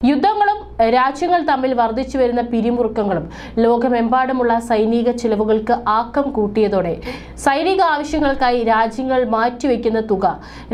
യുദ്ധങ്ങളും രാജ്യങ്ങൾ തമ്മിൽ വർദ്ധിച്ചു വരുന്ന പിരിമുറുക്കങ്ങളും ലോകമെമ്പാടുമുള്ള സൈനിക ചിലവുകൾക്ക് ആക്കം കൂട്ടിയതോടെ സൈനിക ആവശ്യങ്ങൾക്കായി രാജ്യങ്ങൾ മാറ്റിവെക്കുന്ന തുക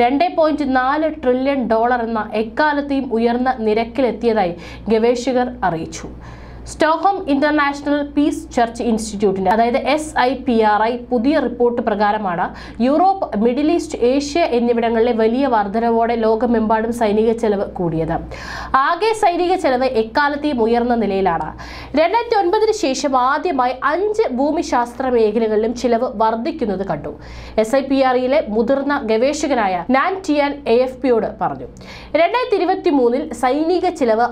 $2.4 ട്രില്യൺ എന്ന എക്കാലത്തെയും ഉയർന്ന നിരക്കിലെത്തിയതായി ഗവേഷകർ അറിയിച്ചു. സ്റ്റോക്ക്ഹോം ഇന്റർനാഷണൽ പീസ് ചർച്ച് ഇൻസ്റ്റിറ്റ്യൂട്ടിന്റെ അതായത് SIPRI പുതിയ റിപ്പോർട്ട് പ്രകാരമാണ് യൂറോപ്പ്, മിഡിൽ ഈസ്റ്റ്, ഏഷ്യ എന്നിവിടങ്ങളിലെ വലിയ വർധനവോടെ ലോകമെമ്പാടും സൈനിക ചെലവ് കൂടിയത്. ആകെ സൈനിക ചെലവ് എക്കാലത്തെയും ഉയർന്ന നിലയിലാണ്. 2009 ശേഷം ആദ്യമായി 5 ഭൂമിശാസ്ത്ര മേഖലകളിലും ചിലവ് വർദ്ധിക്കുന്നത് കണ്ടു. SIPRIയിലെ മുതിർന്ന ഗവേഷകനായ നാൻ ടിയാൻ AFPയോട് പറഞ്ഞു. 2023 സൈനിക ചിലവ്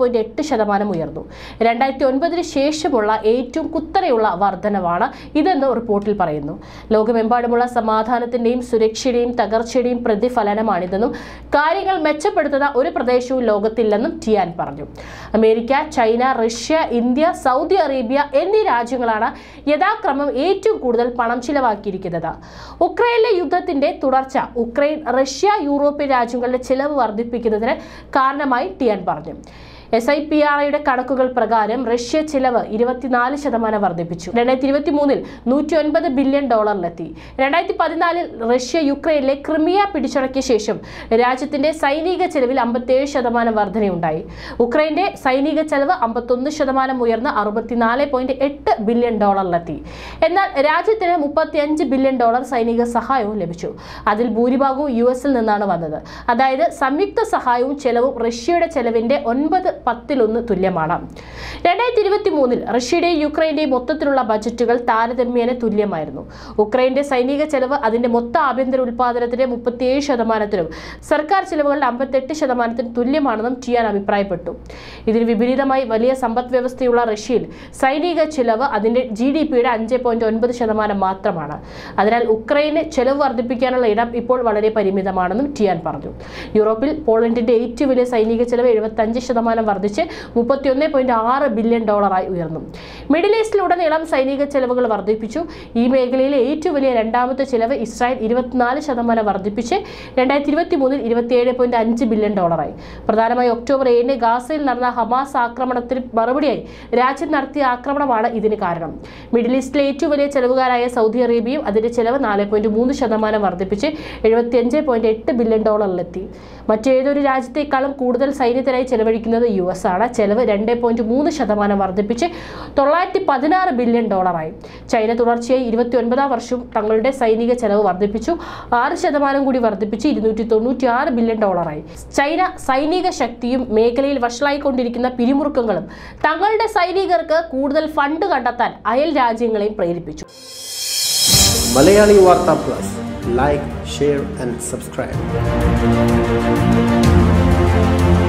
6.8% ഉയർന്നു. 2009 ശേഷമുള്ള ഏറ്റവും കുത്തനെയുള്ള വർധനവാണ് ഇതെന്ന് റിപ്പോർട്ടിൽ പറയുന്നു. ലോകമെമ്പാടുമുള്ള സമാധാനത്തിന്റെയും സുരക്ഷയുടെയും തകർച്ചയുടെയും പ്രതിഫലനമാണിതെന്നും കാര്യങ്ങൾ മെച്ചപ്പെടുത്തുന്ന ഒരു പ്രദേശവും ലോകത്തില്ലെന്നും ടിയാൻ പറഞ്ഞു. America, China, Russia, India, Saudi Arabia എന്നീ രാജ്യങ്ങളാണ് യഥാക്രമം ഏറ്റവും കൂടുതൽ പണം ചിലവാക്കിയിരിക്കുന്നത്. ഉക്രൈനിലെ യുദ്ധത്തിന്റെ തുടർച്ച ഉക്രൈൻ, റഷ്യ, യൂറോപ്യൻ രാജ്യങ്ങളുടെ ചിലവ് വർദ്ധിപ്പിക്കുന്നതിന് കാരണമായി ടിയാൻ പറഞ്ഞു. SIPRIയുടെ കണക്കുകൾ പ്രകാരം റഷ്യ ചിലവ് 24% വർദ്ധിപ്പിച്ചു. 2023 $109 ബില്യൺ എത്തി. 2014 റഷ്യ യുക്രൈനിലെ ക്രിമിയ പിടിച്ചടക്കിയ ശേഷം രാജ്യത്തിന്റെ സൈനിക ചെലവിൽ 57% വർധനയുണ്ടായി. ഉക്രൈന്റെ സൈനിക ചെലവ് 51% ഉയർന്ന് $64.8 ബില്യൺ എത്തി. എന്നാൽ രാജ്യത്തിന് $35 ബില്യൺ സൈനിക സഹായവും ലഭിച്ചു. അതിൽ ഭൂരിഭാഗവും US നിന്നാണ് വന്നത്. അതായത് സംയുക്ത സഹായവും ചെലവും റഷ്യയുടെ ചെലവിന്റെ 9/10 തുല്യമാണ്. 2023 റഷ്യയുടെയും യുക്രൈന്റെയും മൊത്തത്തിലുള്ള ബജറ്റുകൾ താരതമ്യേന തുല്യമായിരുന്നു. ഉക്രൈന്റെ സൈനിക ചെലവ് അതിന്റെ മൊത്ത ആഭ്യന്തര ഉൽപാദനത്തിന്റെ 37%, സർക്കാർ ചെലവുകളുടെ 58% തുല്യമാണെന്നും ടിയാൻ അഭിപ്രായപ്പെട്ടു. ഇതിന് വിപരീതമായി വലിയ സമ്പദ് വ്യവസ്ഥയുള്ള റഷ്യയിൽ സൈനിക ചെലവ് അതിന്റെ GDPയുടെ 5.9% മാത്രമാണ്. അതിനാൽ ഉക്രൈന് ചെലവ് വർദ്ധിപ്പിക്കാനുള്ള ഇടം ഇപ്പോൾ വളരെ പരിമിതമാണെന്നും ടിയാൻ പറഞ്ഞു. യൂറോപ്പിൽ പോളണ്ടിന്റെ ഏറ്റവും വലിയ സൈനിക ചെലവ് 75% വർദ്ധിച്ച് $31.6 ബില്യൺ ഉയർന്നു. മിഡിൽ ഈസ്റ്റിലുടനീളം സൈനിക ചെലവുകൾ വർദ്ധിപ്പിച്ചു. ഈ മേഖലയിലെ ഏറ്റവും വലിയ രണ്ടാമത്തെ ചെലവ് ഇസ്രായേൽ 24% വർദ്ധിപ്പിച്ച് 2023 $27.5 ബില്യൺ പ്രധാനമായി ഒക്ടോബർ 7 ഗാസയിൽ നടന്ന ഹമാസ് ആക്രമണത്തിന് മറുപടിയായി രാജ്യം നടത്തിയ ആക്രമണമാണ് ഇതിന് കാരണം. മിഡിൽ ഈസ്റ്റിലെ ഏറ്റവും വലിയ ചെലവുകാരായ സൗദി അറേബ്യയും അതിന്റെ ചെലവ് 4.3% വർദ്ധിപ്പിച്ച് $75.8 ബില്യൺ എത്തി. മറ്റേതൊരു രാജ്യത്തെക്കാളും കൂടുതൽ സൈന്യത്തിനായി ചെലവഴിക്കുന്നത് US ആണ്. ചെലവ് 2.3% വർദ്ധിപ്പിച്ച് $916 ബില്യൺ ആയി. ചൈന തുടർച്ചയായി 29ാം വർഷവും തങ്ങളുടെ സൈനിക ചെലവ് വർദ്ധിപ്പിച്ചു. 6% കൂടി വർദ്ധിപ്പിച്ച് $296 ബില്യൺ ആയി. ചൈന സൈനിക ശക്തിയും മേഖലയിൽ വഷളായിക്കൊണ്ടിരിക്കുന്ന പിരിമുറുക്കങ്ങളും തങ്ങളുടെ സൈനികർക്ക് കൂടുതൽ ഫണ്ട് കണ്ടെത്താൻ അയൽ രാജ്യങ്ങളെയും പ്രേരിപ്പിച്ചു. Malayali Vartha plus, like, share and subscribe.